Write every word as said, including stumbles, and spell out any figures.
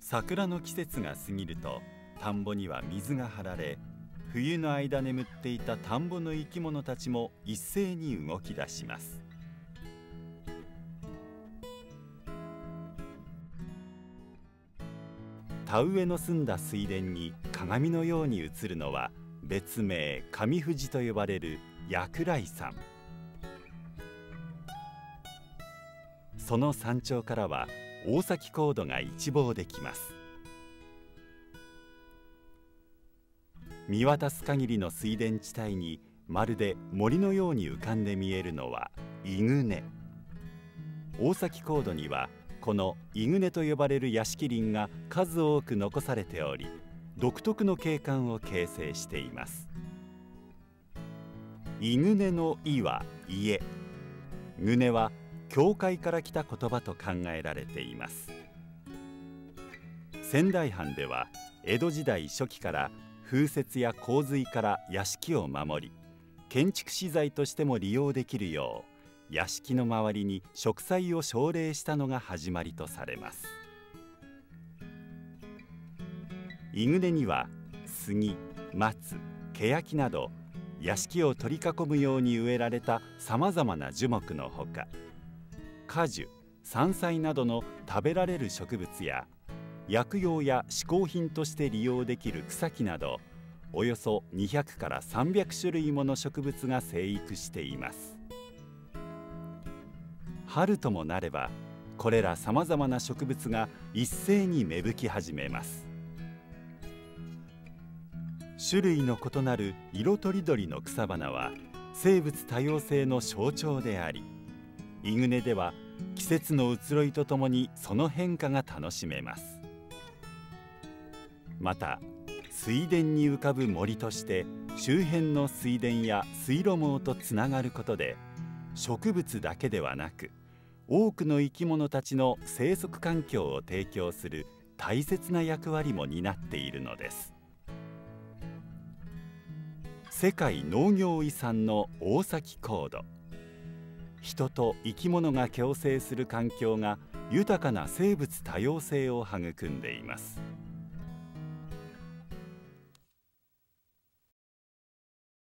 桜の季節が過ぎると田んぼには水が張られ、冬の間眠っていた田んぼの生き物たちも一斉に動き出します。田植えの澄んだ水田に鏡のように映るのは、別名上富士と呼ばれる薬来山。その山頂からは大崎コードが一望できます。見渡す限りの水田地帯にまるで森のように浮かんで見えるのは伊畝。大崎コードにはこの伊畝と呼ばれる屋敷林が数多く残されており、独特の景観を形成しています。伊畝の伊は家、畝は教会から来た言葉と考えられています。仙台藩では江戸時代初期から風雪や洪水から屋敷を守り、建築資材としても利用できるよう屋敷の周りに植栽を奨励したのが始まりとされます。伊畝には杉、松、欅など屋敷を取り囲むように植えられたさまざまな樹木のほか、果樹、山菜などの食べられる植物や薬用や嗜好品として利用できる草木など、およそにひゃくからさんびゃくしゅるいもの植物が生育しています。春ともなればこれらさまざまな植物が一斉に芽吹き始めます。種類の異なる色とりどりの草花は生物多様性の象徴であり、伊畝では季節の移ろいとともにその変化が楽しめます。また水田に浮かぶ森として周辺の水田や水路網とつながることで、植物だけではなく多くの生き物たちの生息環境を提供する大切な役割も担っているのです。世界農業遺産の大崎コード。人と生き物が共生する環境が豊かな生物多様性を育んでいます。